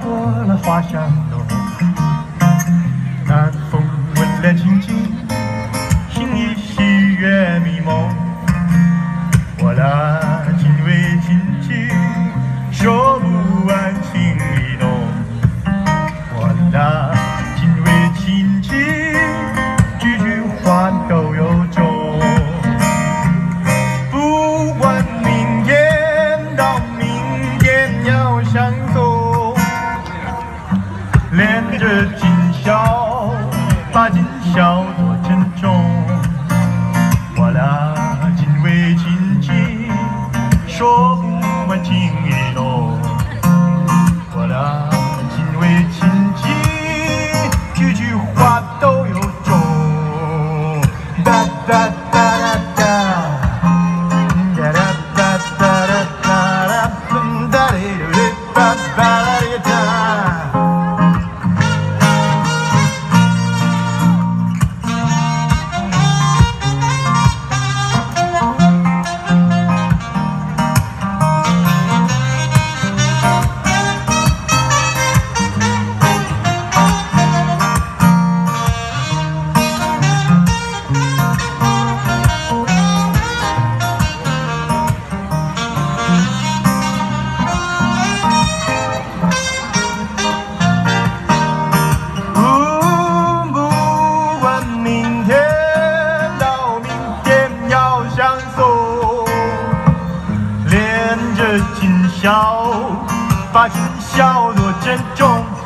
过了花香浓。南风温凉清静，心里喜悦迷蒙。我那情为情景，说不完情意浓。我那情为情景，句句话都有种。不管明天到明天要相送，恋着今宵，把今宵多珍重。我那情为情景，说不完情意浓。我那情为情景，句句话都有种。哒哒哒哒哒。今宵，把今宵多珍重。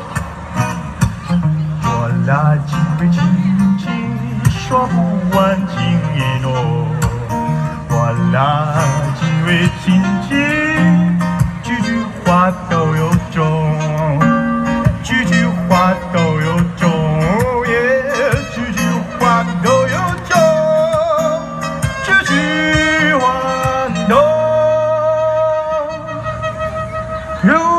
我那情为情景，说不完情意浓。我那情为情景，句句话都有种，句句话都有种，句句话都有种，句句话都有。